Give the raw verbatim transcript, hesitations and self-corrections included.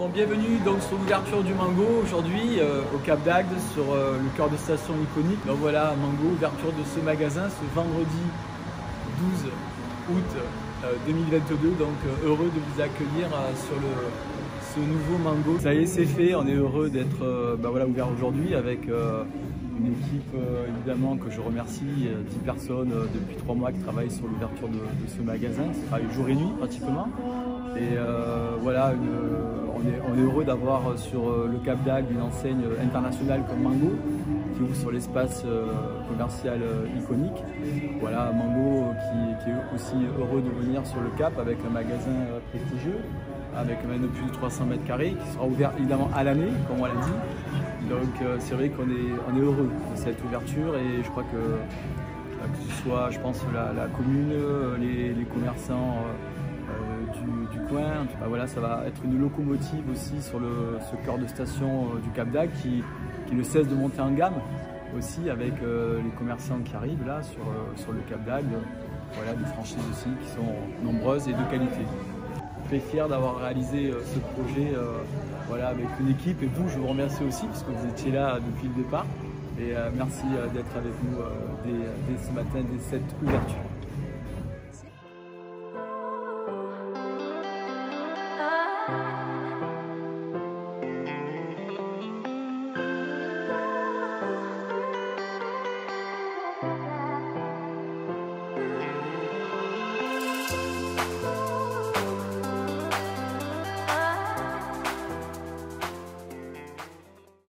Bon, bienvenue donc sur l'ouverture du Mango aujourd'hui euh, au Cap d'Agde sur euh, le cœur de station iconique. Donc voilà, Mango, ouverture de ce magasin ce vendredi douze août euh, deux mille vingt-deux. Donc euh, heureux de vous accueillir euh, sur le, ce nouveau Mango. Ça y est, c'est fait, on est heureux d'être euh, bah voilà, ouvert aujourd'hui avec euh, une équipe euh, évidemment que je remercie, euh, dix personnes euh, depuis trois mois qui travaillent sur l'ouverture de, de ce magasin, qui travaillent jour et nuit pratiquement. Et euh, voilà, une, on, est, on est heureux d'avoir sur le Cap d'Agde une enseigne internationale comme Mango qui ouvre sur l'espace euh, commercial euh, iconique. Voilà, Mango qui, qui est aussi heureux de venir sur le Cap avec un magasin euh, prestigieux, avec maintenant plus de trois cents mètres carrés, qui sera ouvert évidemment à l'année, comme on l'a dit. Donc euh, c'est vrai qu'on est, on est heureux de cette ouverture et je crois que, que ce soit, je pense, la, la commune, les, les commerçants euh, du, du coin, en tout cas, voilà, ça va être une locomotive aussi sur le, ce cœur de station euh, du Cap d'Agde qui, qui ne cesse de monter en gamme aussi avec euh, les commerçants qui arrivent là sur, euh, sur le Cap d'Agde. Voilà, des franchises aussi qui sont nombreuses et de qualité. Très fier d'avoir réalisé euh, ce projet euh, voilà, avec une équipe et vous, je vous remercie aussi parce que vous étiez là depuis le départ et euh, merci euh, d'être avec nous euh, dès, dès ce matin, dès cette ouverture.